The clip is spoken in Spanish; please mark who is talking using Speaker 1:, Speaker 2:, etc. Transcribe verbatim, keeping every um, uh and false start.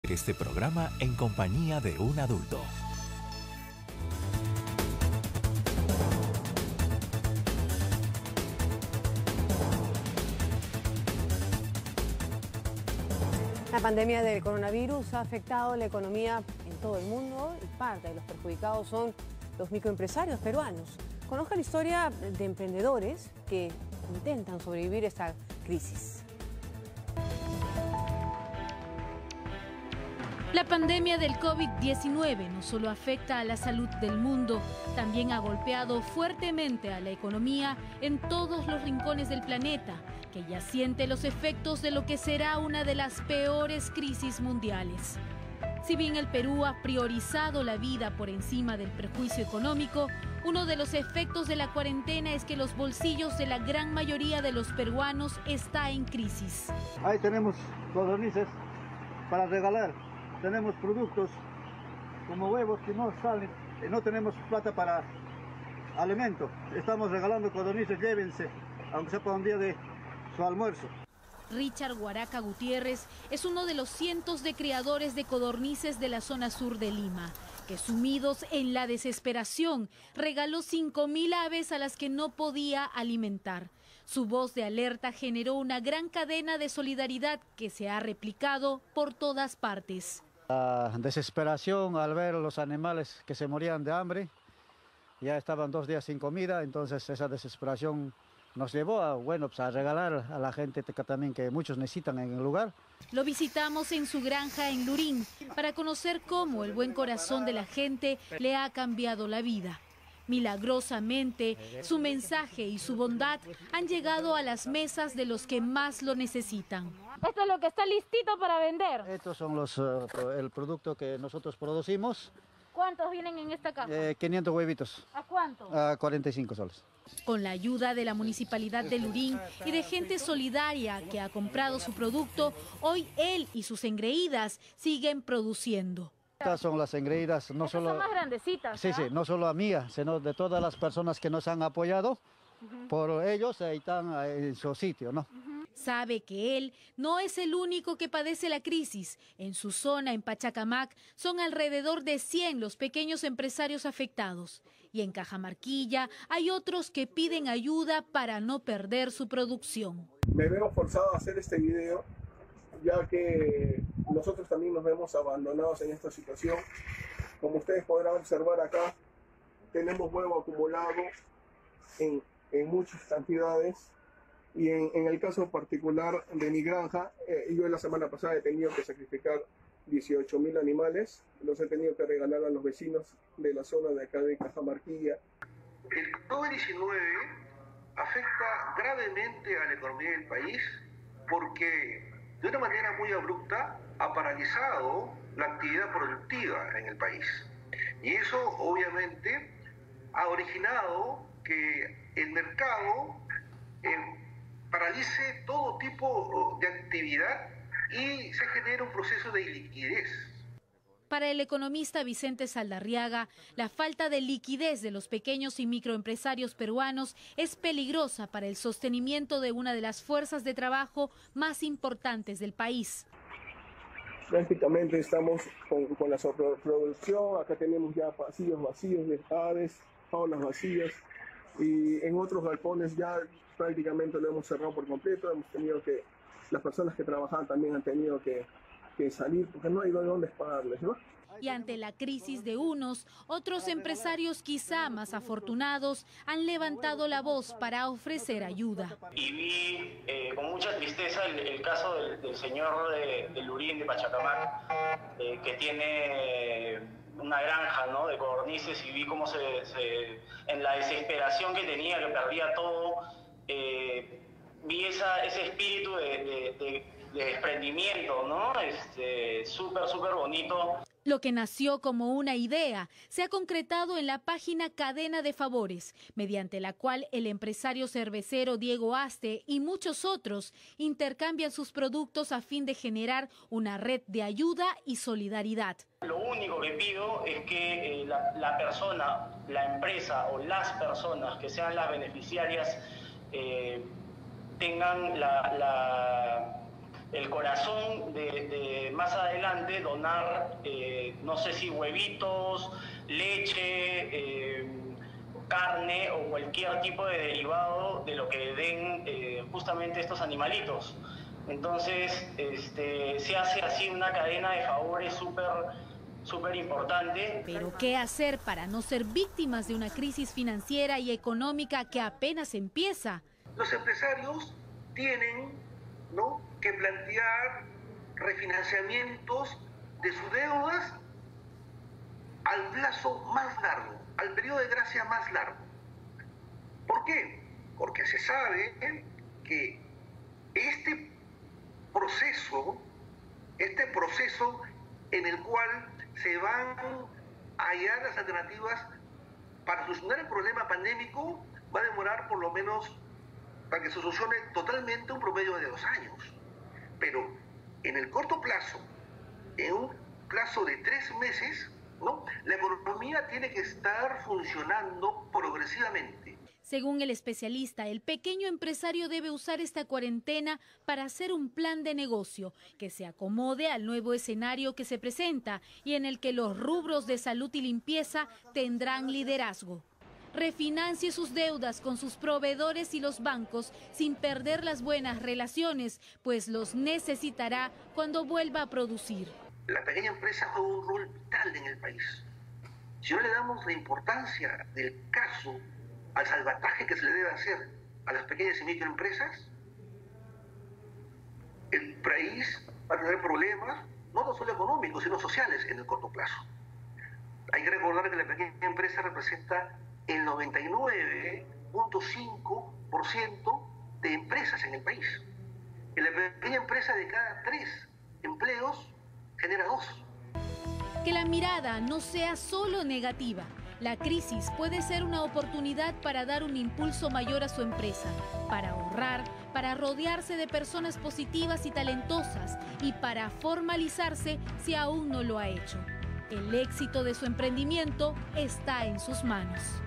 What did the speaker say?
Speaker 1: Este programa en compañía de un adulto.
Speaker 2: La pandemia del coronavirus ha afectado la economía en todo el mundo y parte de los perjudicados son los microempresarios peruanos. Conozca la historia de emprendedores que intentan sobrevivir a esta crisis.
Speaker 3: La pandemia del COVID diecinueve no solo afecta a la salud del mundo, también ha golpeado fuertemente a la economía en todos los rincones del planeta, que ya siente los efectos de lo que será una de las peores crisis mundiales. Si bien el Perú ha priorizado la vida por encima del perjuicio económico, uno de los efectos de la cuarentena es que los bolsillos de la gran mayoría de los peruanos está en crisis.
Speaker 4: Ahí tenemos codornices para regalar, tenemos productos como huevos que no salen, no tenemos plata para alimento. Estamos regalando codornices, llévense, aunque sea para un día de su almuerzo.
Speaker 3: Richard Guaraca Gutiérrez es uno de los cientos de criadores de codornices de la zona sur de Lima, que sumidos en la desesperación regaló cinco mil aves a las que no podía alimentar. Su voz de alerta generó una gran cadena de solidaridad que se ha replicado por todas partes.
Speaker 4: La desesperación al ver los animales que se morían de hambre, ya estaban dos días sin comida, entonces esa desesperación nos llevó a, bueno, pues a regalar a la gente que también que muchos necesitan en el lugar.
Speaker 3: Lo visitamos en su granja en Lurín para conocer cómo el buen corazón de la gente le ha cambiado la vida. Milagrosamente, su mensaje y su bondad han llegado a las mesas de los que más lo necesitan.
Speaker 5: Esto es lo que está listito para vender.
Speaker 4: Estos son los uh, el producto que nosotros producimos.
Speaker 5: ¿Cuántos vienen en esta caja?
Speaker 4: Eh, quinientos huevitos.
Speaker 5: ¿A cuánto?
Speaker 4: A cuarenta y cinco soles.
Speaker 3: Con la ayuda de la Municipalidad de Lurín y de gente solidaria que ha comprado su producto, hoy él y sus engreídas siguen produciendo.
Speaker 4: Estas son las engreídas, no
Speaker 5: Estas
Speaker 4: solo...
Speaker 5: son más grandecitas,
Speaker 4: Sí,
Speaker 5: ¿verdad?
Speaker 4: sí, no solo a mía, sino de todas las personas que nos han apoyado. Uh-huh. Por ellos ahí están en su sitio, ¿no?
Speaker 3: Uh-huh. Sabe que él no es el único que padece la crisis. En su zona, en Pachacamac, son alrededor de cien los pequeños empresarios afectados. Y en Cajamarquilla hay otros que piden ayuda para no perder su producción.
Speaker 6: Me veo forzado a hacer este video, ya que nosotros también nos vemos abandonados en esta situación. Como ustedes podrán observar acá, tenemos huevo acumulado en, en muchas cantidades. Y en, en el caso particular de mi granja, eh, yo la semana pasada he tenido que sacrificar dieciocho mil animales, los he tenido que regalar a los vecinos de la zona de acá de Cajamarquilla.
Speaker 7: El COVID diecinueve afecta gravemente a la economía del país porque de una manera muy abrupta ha paralizado la actividad productiva en el país. Y eso obviamente ha originado que el mercado eh, paralice todo tipo de actividad y se genera un proceso de iliquidez.
Speaker 3: Para el economista Vicente Saldarriaga, la falta de liquidez de los pequeños y microempresarios peruanos es peligrosa para el sostenimiento de una de las fuerzas de trabajo más importantes del país.
Speaker 6: Prácticamente estamos con, con la sobreproducción, acá tenemos ya pasillos vacíos de aves, jaulas vacías, y en otros galpones ya prácticamente lo hemos cerrado por completo, hemos tenido que, las personas que trabajaban también han tenido que, que salir porque no hay dónde pagarles, ¿no?
Speaker 3: Y ante la crisis de unos, otros empresarios quizá más afortunados han levantado la voz para ofrecer ayuda.
Speaker 8: Y vi eh, con mucha tristeza el, el caso del, del señor de, de Lurín de Pachacamac, eh, que tiene una granja, ¿no?, de codornices, y vi cómo se, se, en la desesperación que tenía, que perdía todo, eh, vi esa, ese espíritu de, de, de, de desprendimiento, ¿no? Este, súper, súper bonito.
Speaker 3: Lo que nació como una idea se ha concretado en la página Cadena de Favores, mediante la cual el empresario cervecero Diego Aste y muchos otros intercambian sus productos a fin de generar una red de ayuda y solidaridad.
Speaker 8: Lo único que pido es que eh, la, la persona, la empresa o las personas que sean las beneficiarias eh, tengan la... la el corazón de, de más adelante donar, eh, no sé si huevitos, leche, eh, carne o cualquier tipo de derivado de lo que den eh, justamente estos animalitos. Entonces, este, se hace así una cadena de favores súper súper importante.
Speaker 3: Pero ¿qué hacer para no ser víctimas de una crisis financiera y económica que apenas empieza?
Speaker 7: Los empresarios tienen, ¿no?, que plantear refinanciamientos de sus deudas al plazo más largo, al periodo de gracia más largo. ¿Por qué? Porque se sabe que este proceso, este proceso en el cual se van a hallar las alternativas para solucionar el problema pandémico va a demorar por lo menos, para que se solucione totalmente, un promedio de dos años. Pero en el corto plazo, en un plazo de tres meses, ¿no?, la economía tiene que estar funcionando progresivamente.
Speaker 3: Según el especialista, el pequeño empresario debe usar esta cuarentena para hacer un plan de negocio que se acomode al nuevo escenario que se presenta y en el que los rubros de salud y limpieza tendrán liderazgo. Refinancie sus deudas con sus proveedores y los bancos sin perder las buenas relaciones, pues los necesitará cuando vuelva a producir.
Speaker 7: La pequeña empresa juega un rol vital en el país. Si no le damos la importancia del caso al salvataje que se le debe hacer a las pequeñas y microempresas, el país va a tener problemas, no solo económicos, sino sociales en el corto plazo. Hay que recordar que la pequeña empresa representa el noventa y nueve punto cinco por ciento de empresas en el país. En la pequeña empresa, de cada tres empleos, genera dos.
Speaker 3: Que la mirada no sea solo negativa. La crisis puede ser una oportunidad para dar un impulso mayor a su empresa, para ahorrar, para rodearse de personas positivas y talentosas y para formalizarse si aún no lo ha hecho. El éxito de su emprendimiento está en sus manos.